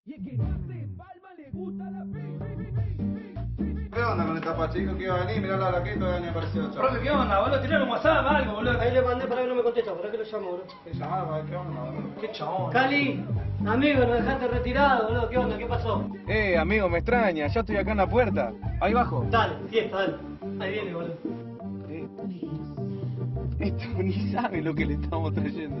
Y el que no hace palma le gusta la ¿Qué onda con esta pachico que iba a venir? Mirá la hora que todavía ni apareció el chaval. Profe, ¿qué onda, boludo? Tirale un WhatsApp, algo, boludo. Ahí le mandé para que no me contesta, ¿para qué lo llamo, boludo? ¿Qué llamaba? ¿Qué onda, boludo? Qué chabón. Cali, amigo, nos dejaste retirado, boludo, ¿qué onda? ¿Qué pasó? Amigo, me extraña, ya estoy acá en la puerta. Ahí bajo. Dale, fiesta, dale. Ahí viene, boludo. Esto ni sabe lo que le estamos trayendo.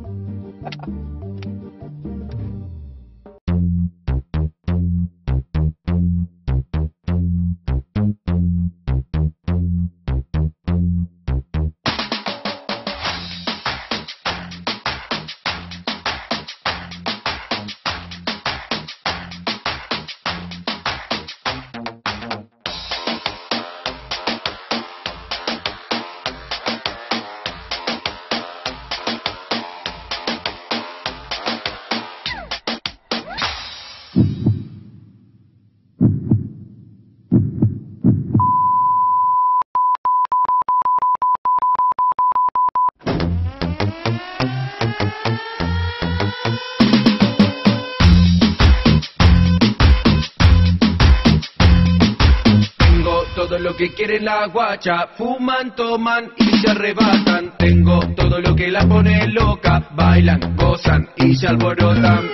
Todo lo que quiere la guacha, fuman, toman y se arrebatan. Tengo todo lo que la pone loca, bailan, gozan y se alborotan.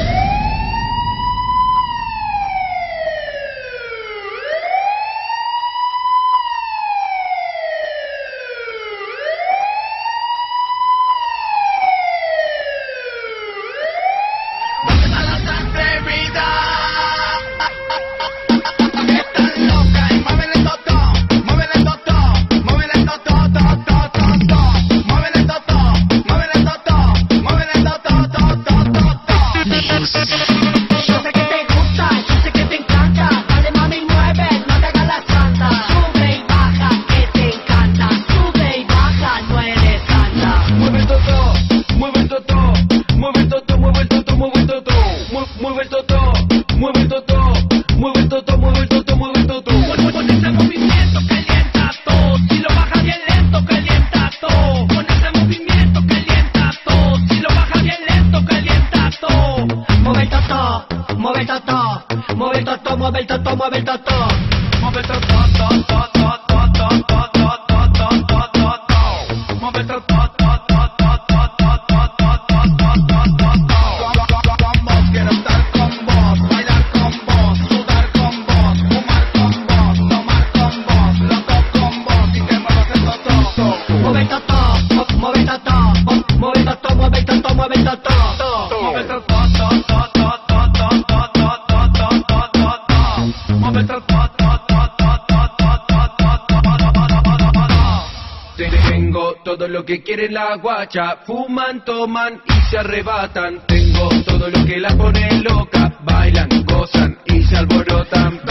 Tengo todo lo que quiere la guacha, fuman, toman y se arrebatan. Tengo todo lo que la pone loca, bailan, gozan y se alborotan.